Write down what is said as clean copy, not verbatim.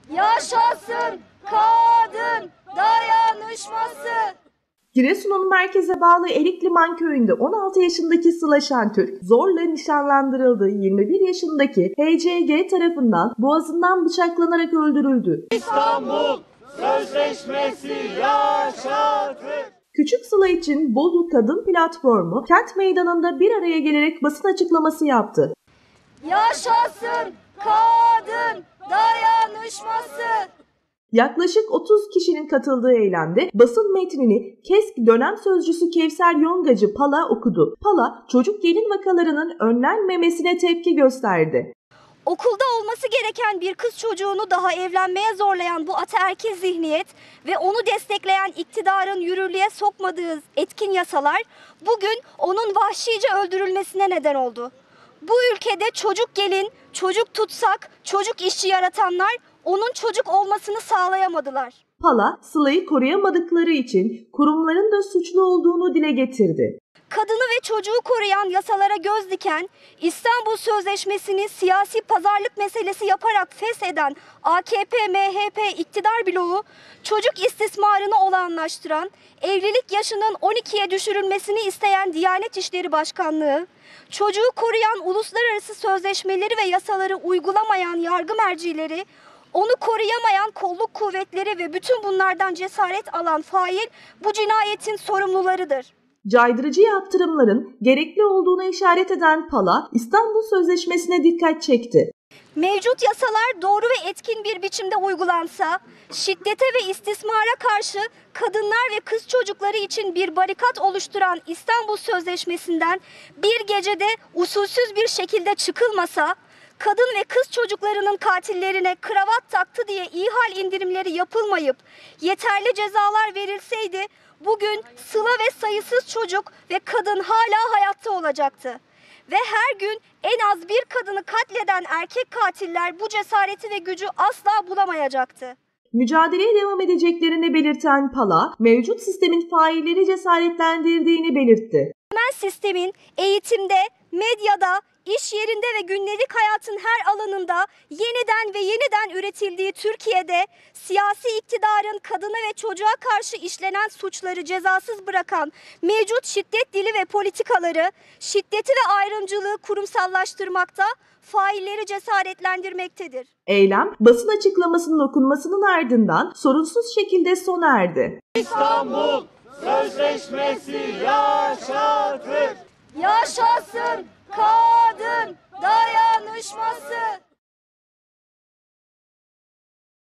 Yaşasın kadın dayanışması. Giresun'un merkeze bağlı Erikliman köyünde 16 yaşındaki Sıla Şentürk zorla nişanlandırıldığı 21 yaşındaki HCG tarafından boğazından bıçaklanarak öldürüldü. İstanbul Sözleşmesi yaşatır. Küçük Sıla için Bolu Kadın Platformu kent meydanında bir araya gelerek basın açıklaması yaptı. Yaşasın kadın dayanışması. Yaklaşık 30 kişinin katıldığı eylemde basın metnini KESK dönem sözcüsü Kevser Yongacı Pala okudu. Pala, çocuk gelin vakalarının önlenmemesine tepki gösterdi. Okulda olması gereken bir kız çocuğunu daha evlenmeye zorlayan bu ataerkil zihniyet ve onu destekleyen iktidarın yürürlüğe sokmadığı etkin yasalar bugün onun vahşice öldürülmesine neden oldu. Bu ülkede çocuk gelin, çocuk tutsak, çocuk işçi yaratanlar onun çocuk olmasını sağlayamadılar. Pala, Sıla'yı koruyamadıkları için kurumların da suçlu olduğunu dile getirdi. Kadını ve çocuğu koruyan yasalara göz diken, İstanbul Sözleşmesi'ni siyasi pazarlık meselesi yaparak fesheden AKP, MHP iktidar bloğu, çocuk istismarını olağanlaştıran, evlilik yaşının 12'ye düşürülmesini isteyen Diyanet İşleri Başkanlığı, çocuğu koruyan uluslararası sözleşmeleri ve yasaları uygulamayan yargı mercileri, onu koruyamayan kolluk kuvvetleri ve bütün bunlardan cesaret alan fail bu cinayetin sorumlularıdır. Caydırıcı yaptırımların gerekli olduğuna işaret eden Pala, İstanbul Sözleşmesi'ne dikkat çekti. Mevcut yasalar doğru ve etkin bir biçimde uygulansa, şiddete ve istismara karşı kadınlar ve kız çocukları için bir barikat oluşturan İstanbul Sözleşmesi'nden bir gecede usulsüz bir şekilde çıkılmasa, kadın ve kız çocuklarının katillerine kravat taktı diye ihal indirimleri yapılmayıp yeterli cezalar verilseydi, bugün Sıla ve sayısız çocuk ve kadın hala hayatta olacaktı. Ve her gün en az bir kadını katleden erkek katiller bu cesareti ve gücü asla bulamayacaktı. Mücadeleye devam edeceklerini belirten Pala, mevcut sistemin failleri cesaretlendirdiğini belirtti. Temel sistemin eğitimde, medyada, İş yerinde ve gündelik hayatın her alanında yeniden üretildiği Türkiye'de siyasi iktidarın kadına ve çocuğa karşı işlenen suçları cezasız bırakan mevcut şiddet dili ve politikaları şiddeti ve ayrımcılığı kurumsallaştırmakta, failleri cesaretlendirmektedir. Eylem, basın açıklamasının okunmasının ardından sorunsuz şekilde sona erdi. İstanbul Sözleşmesi yaşatır. Yaşasın kadın dayanışması.